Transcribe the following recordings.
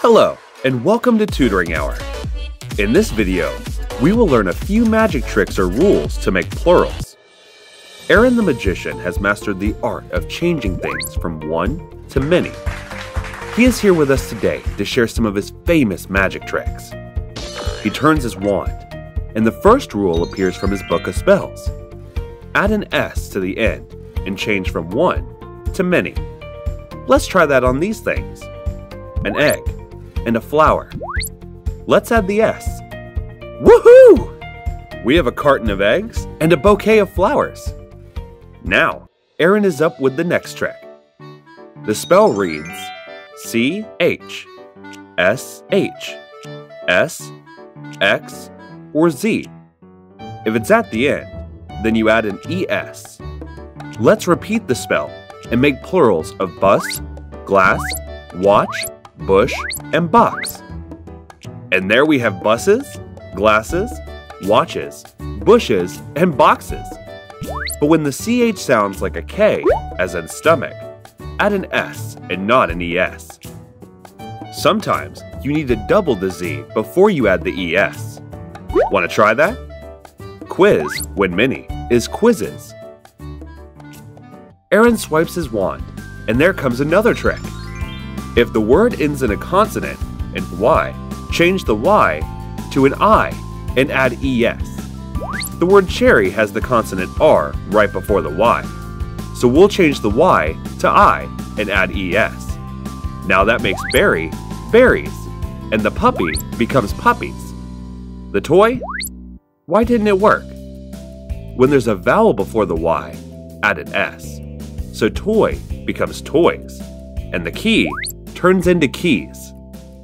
Hello, and welcome to Tutoring Hour. In this video, we will learn a few magic tricks or rules to make plurals. Aaron the magician has mastered the art of changing things from one to many. He is here with us today to share some of his famous magic tricks. He turns his wand, and the first rule appears from his book of spells. Add an S to the end and change from one to many. Let's try that on these things. An egg and a flower. Let's add the S. Woohoo! We have a carton of eggs and a bouquet of flowers. Now, Aaron is up with the next trick. The spell reads C-H, S-H, S, X, or Z. If it's at the end, then you add an ES. Let's repeat the spell and make plurals of bus, glass, watch, bush, and box. And there we have buses, glasses, watches, bushes, and boxes. But when the CH sounds like a K, as in stomach, add an S and not an ES. Sometimes you need to double the Z before you add the ES. Want to try that? Quiz, when many, is quizzes. Aaron swipes his wand, and there comes another trick. If the word ends in a consonant and Y, change the Y to an I and add ES. The word cherry has the consonant R right before the Y, so we'll change the Y to I and add ES. Now that makes berry, berries, and the puppy becomes puppies. The toy? Why didn't it work? When there's a vowel before the Y, add an S. So toy becomes toys, and the key turns into keys.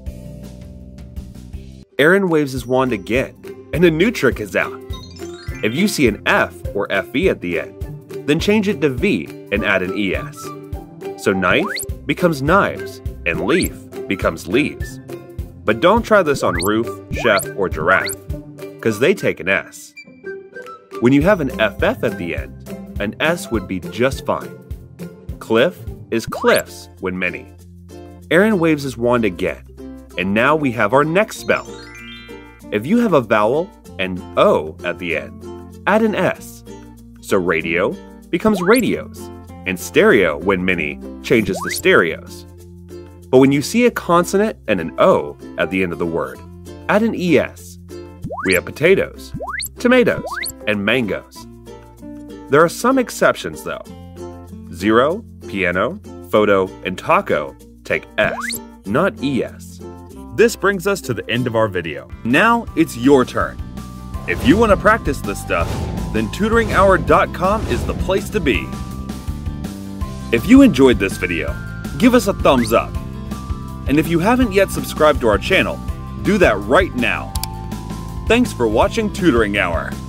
Aaron waves his wand again, and a new trick is out. If you see an F or FE at the end, then change it to V and add an ES. So knife becomes knives, and leaf becomes leaves. But don't try this on roof, chef, or giraffe, because they take an S. When you have an FF at the end, an S would be just fine. Cliff is cliffs when many. Aaron waves his wand again, and now we have our next spell. If you have a vowel and O at the end, add an S. So radio becomes radios, and stereo, when many, changes to stereos. But when you see a consonant and an O at the end of the word, add an ES. We have potatoes, tomatoes, and mangoes. There are some exceptions though. Zero, piano, photo, and taco take S, not ES. This brings us to the end of our video. Now it's your turn. If you want to practice this stuff, then tutoringhour.com is the place to be. If you enjoyed this video, give us a thumbs up. And if you haven't yet subscribed to our channel, do that right now. Thanks for watching Tutoring Hour.